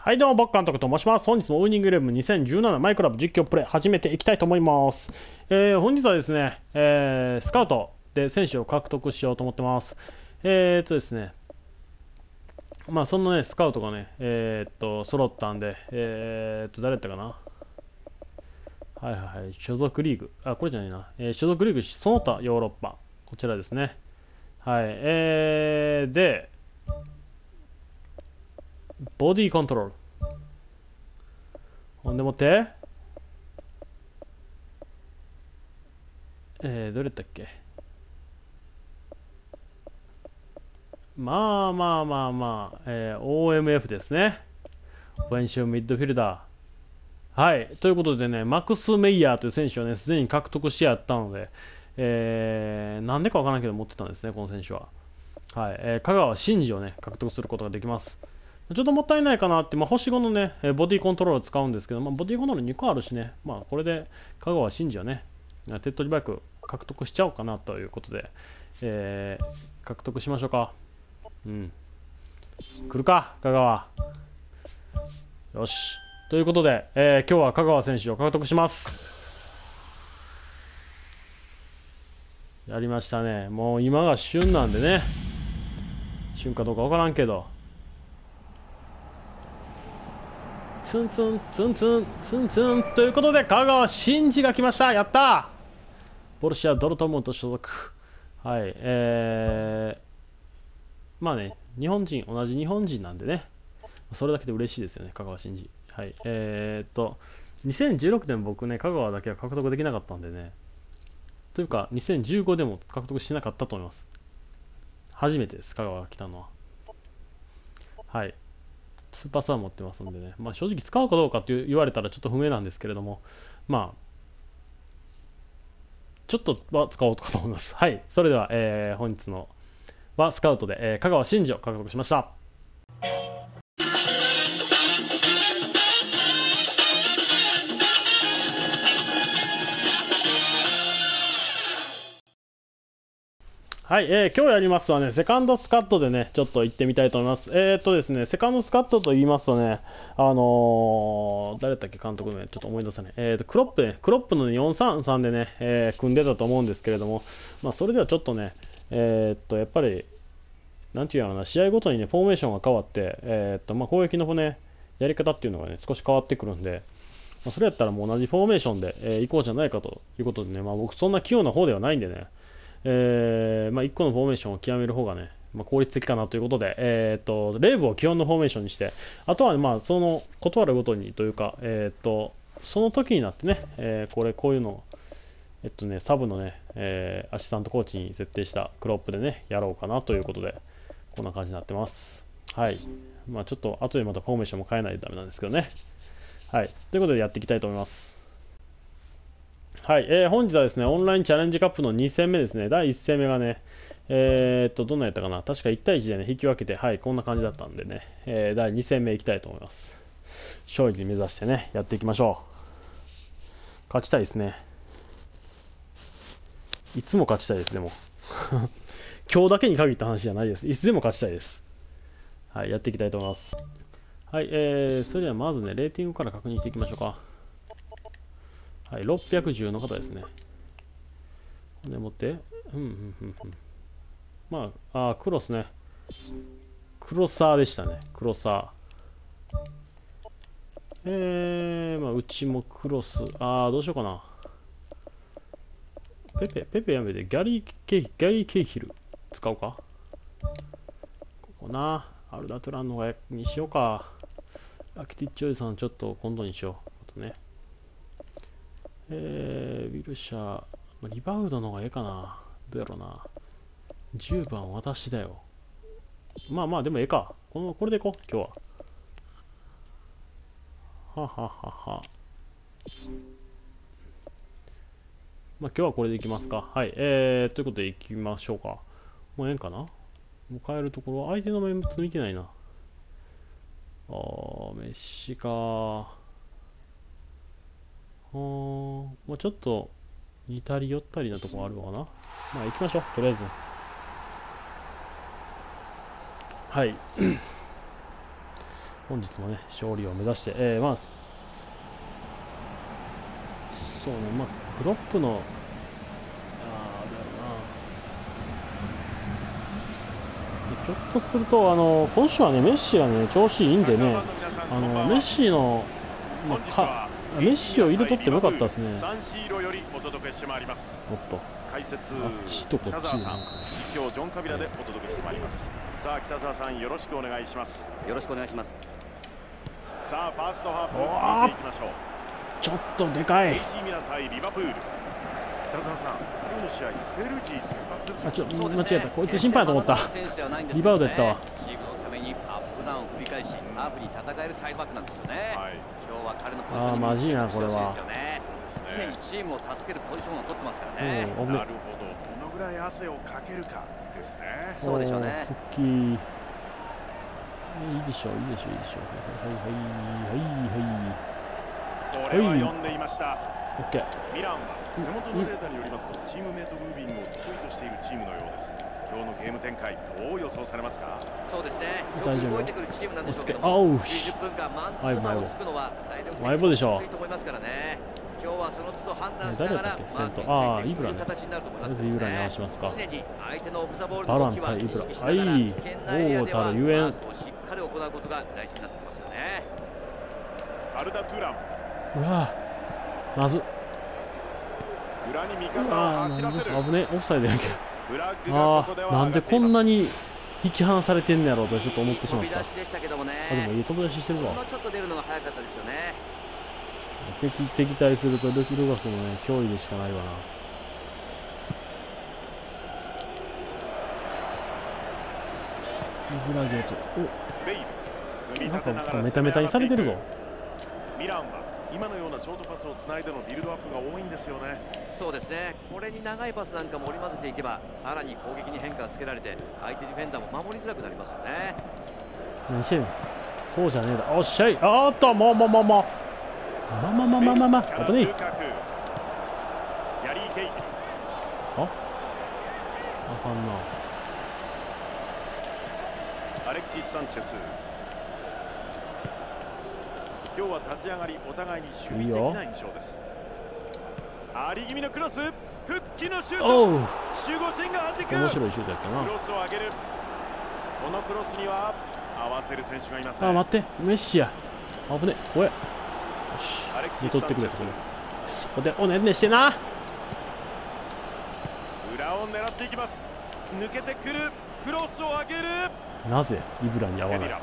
はい、どうも、僕監督と申します。本日もウイニングイレブン2017マイクラブ実況プレイ始めていきたいと思います。本日はですね、スカウトで選手を獲得しようと思ってます。ですね、まあ、そのね、スカウトがね、揃ったんで、誰だったかな。はいはいはい、所属リーグ。あ、これじゃないな。所属リーグ、その他ヨーロッパ。こちらですね。はい、で、ボディコントロール。ほんでもって、どれだったっけ。OMF ですね。オフェンシブミッドフィルダー。はい。ということでね、マックス・メイヤーという選手をね、すでに獲得してやったので、なんでかわからんけど持ってたんですね、この選手は。はい。香川真司をね、獲得することができます。ちょっともったいないかなって、星5のね、ボディコントロールを使うんですけど、ボディコントロール2個あるしね、これで香川真司をね、手っ取り早く獲得しちゃおうかなということで、獲得しましょうか。うん。来るか、香川。よし。ということで、今日は香川選手を獲得します。やりましたね。もう今が旬なんでね。旬かどうかわからんけど。ツンツン、ツンツン、ツンツン。ということで、香川真司が来ました。やったボルシア・ドルトムント所属。はい。まあね、同じ日本人なんでね。それだけで嬉しいですよね、香川真司。はい。2016年僕ね、香川だけは獲得できなかったんでね。というか、2015でも獲得しなかったと思います。初めてです、香川が来たのは。はい。スーパースター持ってますんでね。正直使うかどうかって言われたらちょっと不明なんですけれども、ちょっとは使おうかと思います。はい。それでは、本日のはスカウトで、香川真司を獲得しました。はい、今日やりますはね、セカンドスカットでね、ちょっと行ってみたいと思います。ですね、セカンドスカットと言いますとね、誰だっけ、監督名、ちょっと思い出せない。クロップの、ね、433でね、組んでたと思うんですけれども、それではちょっとね、やっぱり、なんていうのかな、試合ごとにね、フォーメーションが変わって、攻撃のね、やり方っていうのがね、少し変わってくるんで、それやったらもう同じフォーメーションで、行こうじゃないかということでね、僕そんな器用な方ではないんでね、1個のフォーメーションを極める方がね、効率的かなということで、レーブを基本のフォーメーションにして、あとはその断るごとにというか、その時になってね、こういうのを、サブのね、アシスタントコーチに設定したクロップでね、やろうかなということで、こんな感じになってます。はい。ちょっと後でまたフォーメーションも変えないとダメなんですけどね。はい。ということでやっていきたいと思います。はい、本日はですね、オンラインチャレンジカップの2戦目ですね、第1戦目がね、どんなやったかな、確か1対1でね、引き分けて、はい、こんな感じだったんでね、第2戦目いきたいと思います。勝利に目指してね、やっていきましょう。勝ちたいですね。いつも勝ちたいです、でも。今日だけに限った話じゃないです。いつでも勝ちたいです。はい、やっていきたいと思います。はい、それではまずね、レーティングから確認していきましょうか。はい、610の方ですね。でもって、クロスね。クロサーでしたね。クロサー。うちもクロス。どうしようかな。ペペやめて、ギャリー・ケイヒル使おうか。ここな。アルダトランのがにしようか。アキティッチョイさんちょっと今度にしよう。あとね。ウィルシャー、リバウドの方がええかな。どうやろうな。10番私だよ。でもええか。これでいこう、今日は。はははは。今日はこれでいきますか。はい。ということでいきましょうか。もうええんかな。もう変えるところ、相手の面物見てないな。メッシか。ちょっと似たり寄ったりなとこあるのかな。行きましょう、とりあえず。はい。 本日もね、勝利を目指して、まあ、そうね、まあ、クロップの、だよな。ひょっとすると、今週はね、メッシがね、調子いいんでね、メッシの、メッシを入れとってもよかったですね。おっと。 解説あっちとこっちでなんかね。 実況ジョン・カビラでお届けしてまいります。さあ北澤さんよろしくお願いします。 よろしくお願いします。 さあファーストハーフ見ていきましょう。 ちょっとでかい。 AC ミラン対リバプール。北澤さん今日の試合セルジー先発ですよ。 間違えた。こいつ心配だと思った。リバウドやったわ。 チームのためにアップダウンを繰り返しハーフに戦えるサイドバックなんですよね。今日は彼のポジションにマジいなこれは。 常にチームを助けるポジションを取ってますからね。 なるほど。どのぐらい汗をかけるかですね。 そうでしょうね。 復帰いいでしょう、いいでしょう、いいでしょう。 これは読んでいました。 オッケー。 ミランは手元のデータによりますとチームメイトムービングを得意としているチームのようです。今日のゲーム展開どう予想されますか？ そうですね。よく動いてくるチームなんでしょうけども、 90分間マンツーマンをつくのは体力的にきついと思いますからね。今日はその都度判断しながらマークについていく形になると思いますけどね。イブラに合わせますか。 常に相手のオフザボールバランの動きは対イブラ。 意識しながら危険なエリアではマ王たるゆえん。 ークをしっかり行うことが大事になってきますよね。 アルダ・トゥラン。 うわまず裏に味方を走らせる。 危ねえ、オフサイドやけど。なんでこんなに引き離されてんのやろうとちょっと思ってしまった。でもいい飛び出ししてるわ。 ちょっと出るのが早かったですよね。 敵対するとルガフもね、脅威でしかないわな。イブラゲート。なんかメタメタにされてるぞ。 ミランは今のようなショートパスをつないでのビルドアップが多いんですよね。 そうですね。これに長いパスなんかも織り交ぜていけばさらに攻撃に変化をつけられて相手ディフェンダーも守りづらくなりますよね。 何してんの。そうじゃねえだ。おっしゃい。あーっと危ねえ。 ヤリー・ケイヒル。 あかんな。 アレクシス・サンチェス。今日は立ち上がりお互いに守備的な印象です。あり気味のクロス、復帰のシュート。守護神が弾く。 面白いシュートやったな。 クロスを上げる。このクロスには合わせる選手がいます、ね。 待って、メッシや。危ねえ、おい。よし、見とってくれ。そこでおねんねしてな。 裏を狙っていきます。抜けてくる。クロスを上げる。 なぜイブラに合わない。よ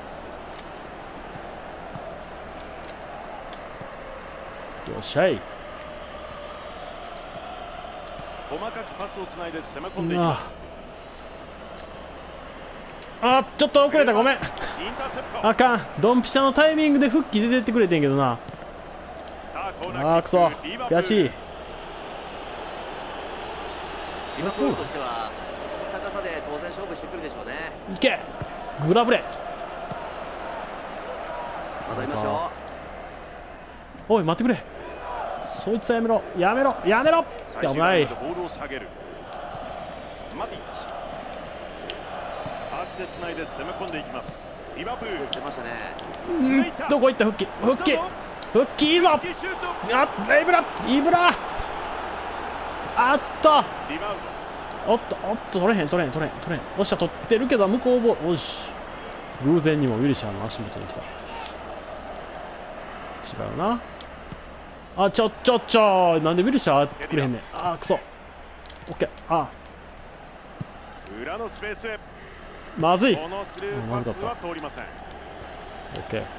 っしゃい。 細かくパスをつないで攻め込んでいきます。 ちょっと遅れた、ごめん。あかん。ドンピシャのタイミングで復帰出てってくれてんけどな。くそ悔しい。 リバプールとしてはこの高さで当然勝負してくるでしょうね。 いけグラブレ。 戻りましょう。おい待ってくれ。そいつはやめろやめろやめろ。危ない。 ボールを下げる。マティッチ。パスでつないで攻め込んでいきます。リバプール。 どこ行った復帰復帰いいぞ。イブラ。おっと取れへん。おっしゃ取ってるけど向こうボール。おし偶然にもウィルシャーの足元に来た。違うな。ちょなんでウィルシャーくれへんねん。くそ。オッケー。 裏のスペースへ。 まずい。 まずかった。通りません。 オッケー。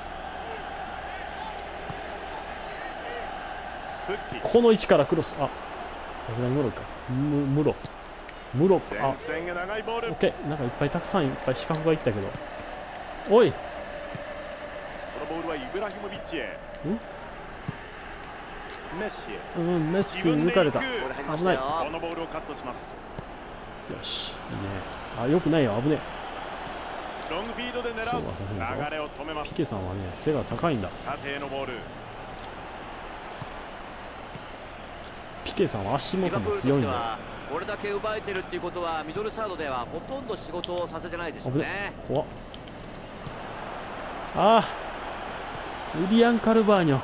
この位置からクロス。さすがにムロか。ムロ。オッケー。なんかたくさんいっぱい四角がいったけど。おい。 このボールはイブラヒモビッチへ。メッシ抜かれた。危ない。 このボールをカットします。 よし、いいね。よくないよ、危ねえ。ロングフィードで狙う。流れを止めます。 ピケさんはね、背が高いんだ。 縦へのボール。 ピケさんは足元も強いんだよ。 これだけ奪えてるっていうことはミドルサードではほとんど仕事をさせてないですよね。 怖っ。 ああ、ウィリアン・カルバーニョ。オッ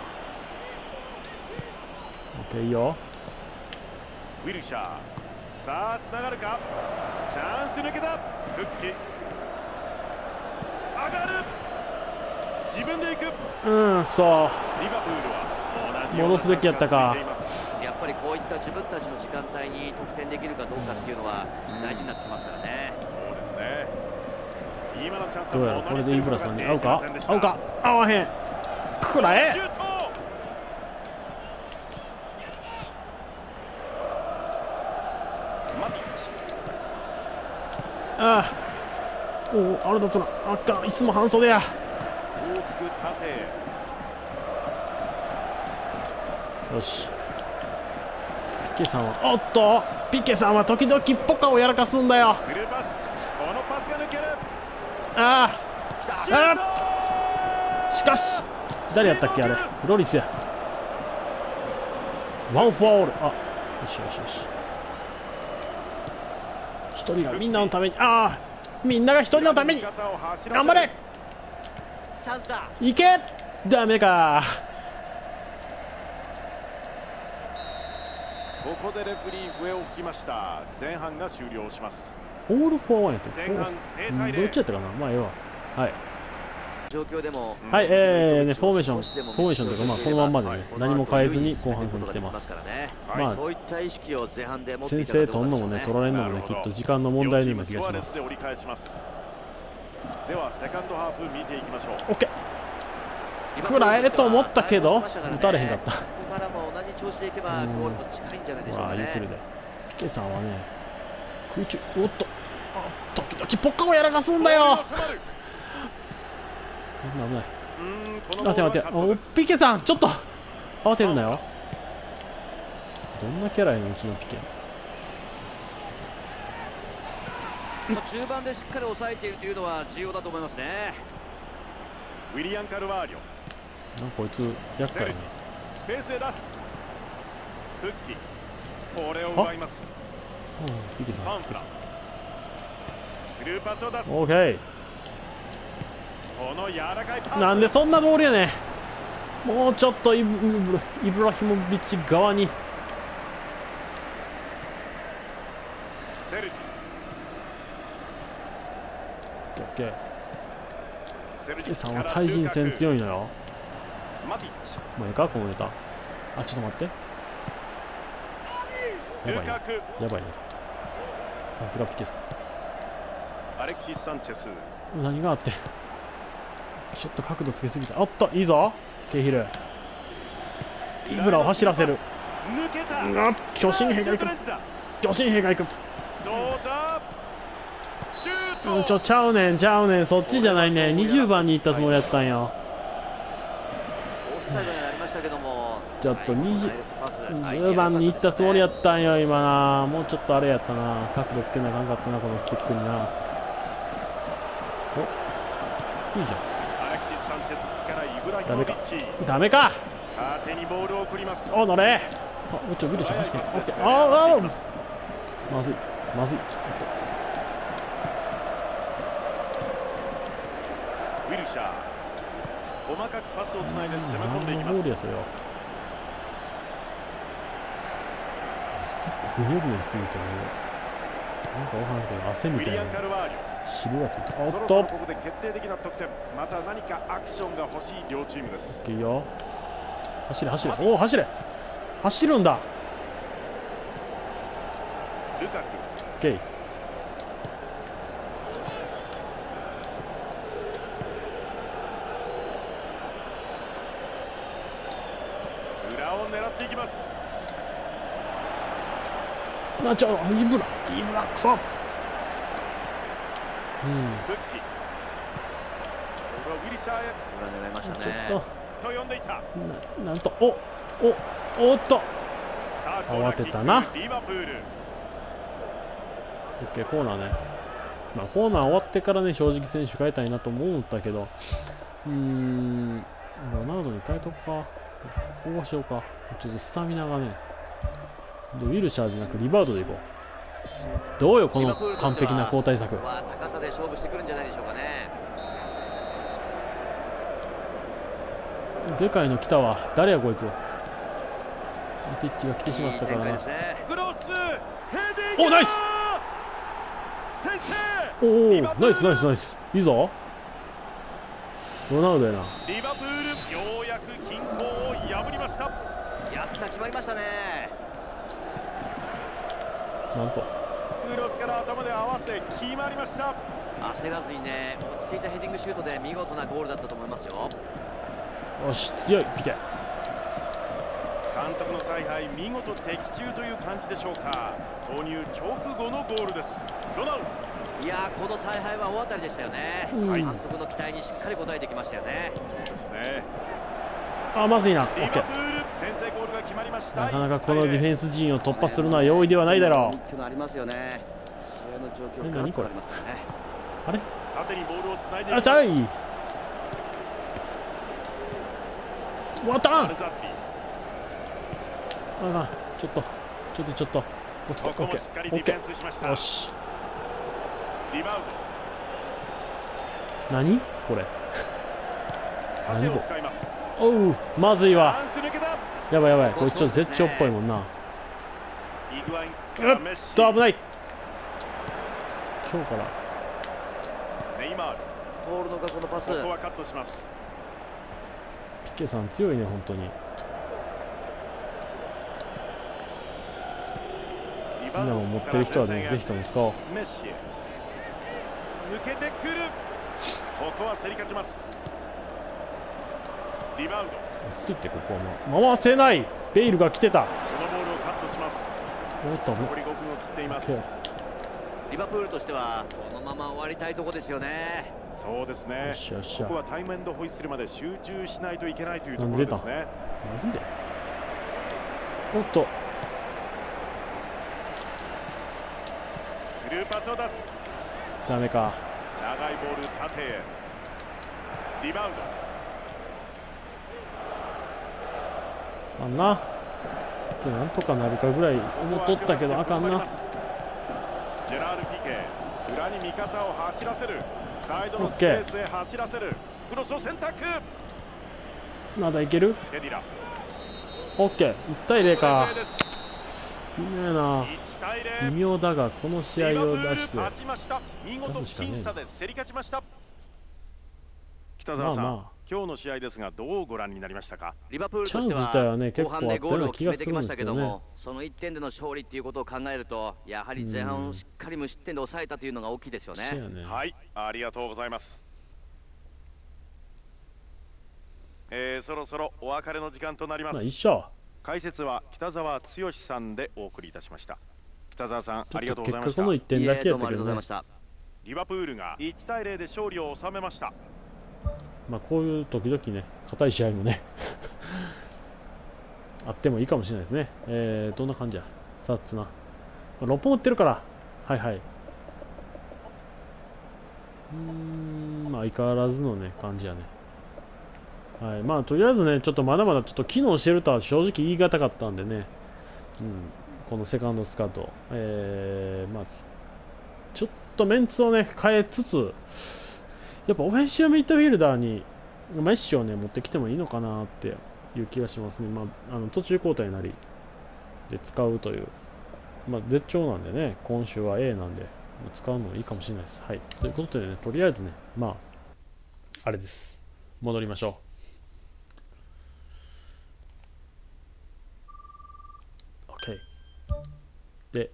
ケー、いいよ。 ウィルシャー、さあつながるか。チャンス抜けた。復帰、上がる。自分で行く。 そう。 リバプールは同じ戻すべきやったか。 やっぱりこういった自分たちの時間帯に得点できるかどうかっていうのは大事になってきますからね。 そうですね。今のチャンスどうやらこれでイブラさんに合うか合うか合わへん。くらえ。 マティッチ。 ああ、おお、あれだとな。あっかん、いつも半袖や。 大きく縦へ。 よし。ピケさんは、おっと、ピケさんは時々ポカをやらかすんだよ。 スルーパス、このパスが抜ける。 ああ、しかし誰やったっけあれ。ロリスや。ワンフォール。あ、よしよしよし。一人がみんなのために、ああ、みんなが一人のために頑張れ。 チャンスだ。 いけ。ダメか。 ここでレフェリー笛を吹きました。前半が終了します。 オールフォーワンやって前半0対0。 どっちやったかな。まあええわ。はい状況でもはい、フォーメーションというか、まあこのまんまでね、何も変えずに後半戦来てます。まあそういった意識を前半で持ってい先制たかどうか取るのもね、取られるのもね、きっと時間の問題のような気がします。 で折り返します。ではセカンドハーフ見ていきましょう。 オッケー。食らえと思ったけど、打たれへんかった。 ここからも同じ調子でいけばゴールも近いんじゃないでしょうかね。 言ってるで。ピケさんはね、空中、おっと、時々ポッカをやらかすんだよ。危ない。待て待て、ピケさん、ちょっと慌てるなよ。どんなキャラやのうちのピケ。 中盤でしっかり抑えているというのは重要だと思いますね。 ウィリアン・カルバーリョ。 なんかこいつ厄介ね。 スペースへ出す。復帰。これを奪います。 ピケさん。 スルーパスを出す。 オーケー。 この柔らかいパス。 なんでそんなボールやねん。もうちょっとイブラヒモビッチ側に。 セルティ。 オッケー。ピケさんは対人戦強いのよ。 マティッチ。 もうええかこのネタ。あ、ちょっと待って。やばいね。やばいね。さすがピケさん。 アレクシス・サンチェス。 何があって。ちょっと角度つけすぎた。おっと、いいぞ。ケイヒル。イブラを走らせる。巨神兵が行く。巨神兵が行く。ちゃうねん、ちゃうねん。そっちじゃないね。20番に行ったつもりやったんよ。ちょっと10番に行ったつもりやったんよ、今な。もうちょっとあれやったな。角度つけなあかんかったな、このスティックにな。お、いいじゃん。ダメか。ダメか。 縦にボールを送ります。 お、乗れ。あ、ビルシャ走ってる。オッケー。ああ、まずい。まずい。 ウィルシャー。細かくパスをつないで攻め込んでいきます。 ボールやそれは。スティックグニョグニョしすぎてもなんかわからんけど汗みたいな汁がついて。おっと。 ここで決定的な得点。また何かアクションが欲しい両チームです。 いいよ。走れ走れ。おお走れ。走るんだ。 ルカク。 オッケー。 裏を狙っていきます。 なちゃう。イブラクソ。 復帰。これはウィリシャーへ。 狙いましたね。 ちょっと呼んでいた。 なんとおっと。慌てたな。 リバプール。 オッケー、コーナーね。まあコーナー終わってからね、正直選手変えたいなと思ったけど、ロナウドに変えとくか。こうしようか。ちょっとスタミナがね。でウィルシャーじゃなくリバウドでいこう。どうよこの完璧な交代策。 高さで勝負してくるんじゃないでしょうかね。 でかいの来たわ。誰やこいつ。マティッチが来てしまったからな。 クロスヘディング。 おナイス。 先制。 おおナイスナイスナイス。いいぞ。ロナウドやな。 リバプールようやく均衡を破りました。 やった、決まりましたね。 なんとクロスから頭で合わせ決まりました。 焦らずにね、落ち着いたヘディングシュートで見事なゴールだったと思いますよ。 よし強いピケ。 監督の采配見事的中という感じでしょうか。投入直後のゴールです。ロナウド。 いやー、この采配は大当たりでしたよね。監督の期待にしっかり応えてきましたよね。 そうですね。 あまずいな。オッケー。 先制ゴールが決まりました。 なかなかこのディフェンス陣を突破するのは容易ではないだろう。 っていうのありますよね。試合の状況が変わりますからね。 あれ縦にボールをつないでいあます。 たいわたんあちょっとここもしっかりディフェンスしました。 よし。 リバウド。 何これ。 縦を使います。 おうまずいわ。 チャンス抜けた。 やばいやばい。これちょっと絶頂っぽいもんな。 イグワインうっと危ない。今日からネイマール。 トールのがこのパス。 ここはカットします。 ピケさん強いね本当に。みんなも持ってる人はねぜひとも使おう。 メッシへ抜けてくる。ここは競り勝ちます。リバウド。 落ち着いてここは回せない。ベイルが来てた。 このボールをカットします。 おっと残り5分を切っています。 リバプールとしてはこのまま終わりたいところですよね。 そうですね。 よっしゃよっしゃ。 ここはタイムエンドホイッスルまで集中しないといけないというところですね。 マジで。おっとスルーパスを出す。 ダメか。 長いボール縦へ。リバウド。 あんななんとかなるかぐらい思っとったけどあかんな。 ジェラール・ピケ裏に味方を走らせる。サイドのスペースへ走らせる。クロスを選択。 まだいける。 ケディラ。 オッケー。1対0か。微妙やな。 1対0。 微妙だがこの試合を出して勝ちました。見事僅差で競り勝ちました。北澤さん、今日の試合ですがどうご覧になりましたか。 リバプールとしては後半でゴールを決めてきましたけども、その1点での勝利っていうことを考えるとやはり前半をしっかり無失点で抑えたというのが大きいですよね。 はい、ありがとうございます。そろそろお別れの時間となります。 一緒。 解説は北澤剛さんでお送りいたしました。北澤さんありがとうございました。 この1点だけやったけどね。 リバプールが1対0で勝利を収めました。 まあこういう時々ね硬い試合もねあってもいいかもしれないですね。どんな感じやサッツな6本打ってるから。はいはい。まあ相変わらずのね感じやね。はい、まあとりあえずねちょっとまだまだちょっと機能してるとは正直言い難かったんでね、このセカンドスカート、まあちょっとメンツをね変えつつやっぱオフェンシブミッドフィルダーにメッシをね持ってきてもいいのかなっていう気がしますね。まあ途中交代なりで使うという、まあ絶頂なんでね今週は A なんで使うのもいいかもしれないです。はい、ということでねとりあえずねまああれです戻りましょう。で、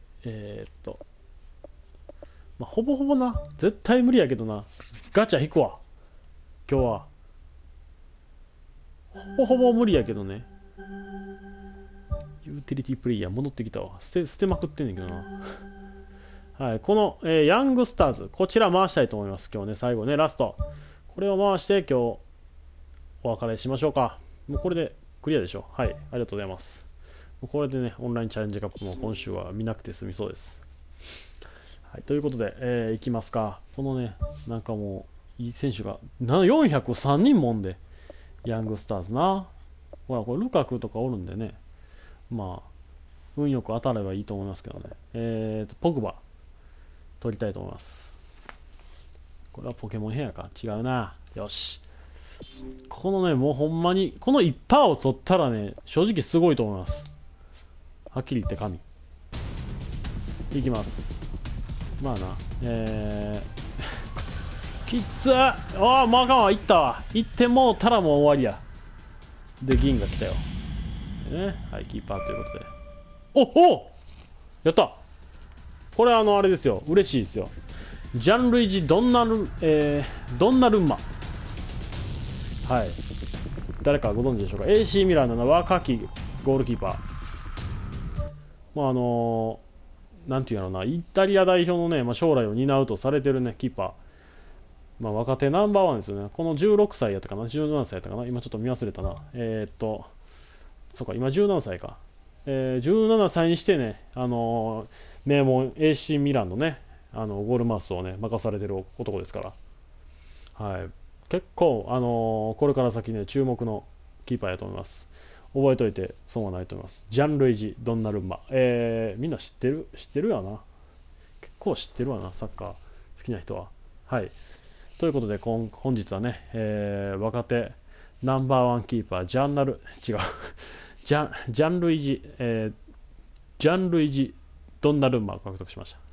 まあ、ほぼほぼな、絶対無理やけどな、ガチャ引くわ、今日は。ほぼほぼ無理やけどね。ユーティリティプレイヤー戻ってきたわ。捨てまくってんねんけどな。はい、この、ヤングスターズ、こちら回したいと思います。今日ね、最後ね、ラスト。これを回して、今日、お別れしましょうか。もうこれでクリアでしょ。はい、ありがとうございます。これでね、オンラインチャレンジカップも今週は見なくて済みそうです。はい、ということで、いきますか。このね、なんかもう、いい選手が、403人もんで、ヤングスターズな。ほら、これ、ルカクとかおるんでね、まあ、運よく当たればいいと思いますけどね。ポグバ、取りたいと思います。これはポケモンヘアか。違うな。よし。 このね、もうほんまに、この1%を取ったらね、正直すごいと思います。はっきり言って神。いきます。まあな、きっつああ、まあかんわ、いったわ。いってもうたらもう終わりや。で、銀が来たよ。ね、はい、キーパーということで。おやった。これあれですよ。嬉しいですよ。ジャンルイジ・ドンナルンマ。はい。誰かご存知でしょうか。AC ミランの若きゴールキーパー。まあなんていうのな、イタリア代表のね、将来を担うとされてるね、キーパー。若手ナンバーワンですよね。この16歳やったかな、17歳やったかな、今ちょっと見忘れたな。そうか、今17歳か。17歳にしてね、名門 AC ミランのね、ゴールマウスをね、任されてる男ですから。はい。結構、これから先ね、注目のキーパーやと思います。覚えといて損はないと思います。ジャンルイジ・ドンナルンマ。みんな知ってるやな。結構知ってるわな、サッカー好きな人は。はい。ということで、本日はね、若手ナンバーワンキーパー、ジャンルイジ、ドンナルンマを獲得しました。